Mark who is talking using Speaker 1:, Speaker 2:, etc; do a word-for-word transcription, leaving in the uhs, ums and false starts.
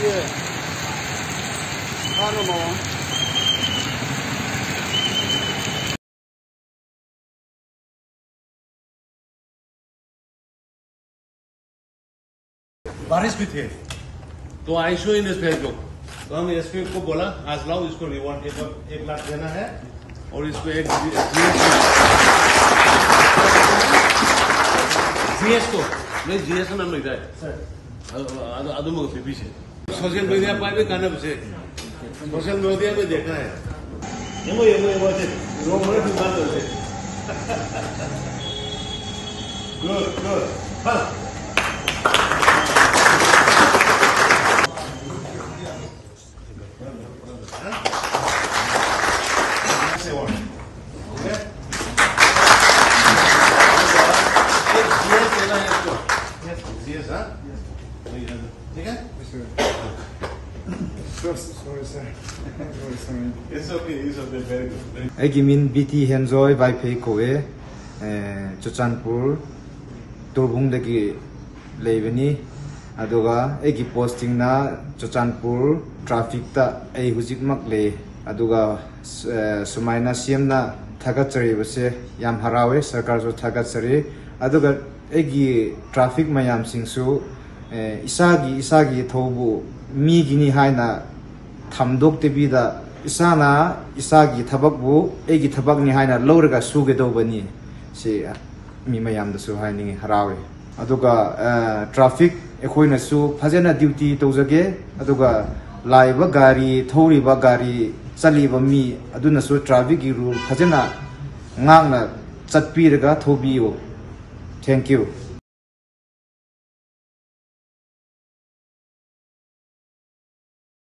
Speaker 1: ये खाना मावा
Speaker 2: बारिश भी थे तो आई शो इन एसपी को तो हम एसपी को बोला आज लाओ इसको रिवॉर्ड एक लाख देना है और इसको एक जीएस को नहीं जीएस नाम लिखा है ಅದು ಮುಗಿಸಿ पीछे सोशल मीडिया पर भी कहना बचे सोशल मीडिया में देखना है ये वो ये वो ये वो वो मोरे भी बात होते गुड गुड हाँ ठीक है?
Speaker 1: Sorry, sir. Sorry, sorry.
Speaker 2: It's okay, it's okay, very good.
Speaker 3: I give in B T Henjoy Vaiphei koe Chochanpur Turbung dagi leibani aduga egi posting na Chochanpur traffic ta ai hujik mak le aduga sumaina C M na thagatsari base yam harawe sarkar jo thagatsari aduga egi traffic mayam singsu isagi isagi thobu mi gini haina thamdok tebida isana isagi thabak bu egi thabak ni haina lawraga suge dobani se mi mayam da su haini harawe aduga traffic ekhoina su phajana duty tawjage aduga laiba gari thoriba gari chaliba mi aduna su traffic gi rule phajana ngangna chatpiraga thobiyo. Thank you.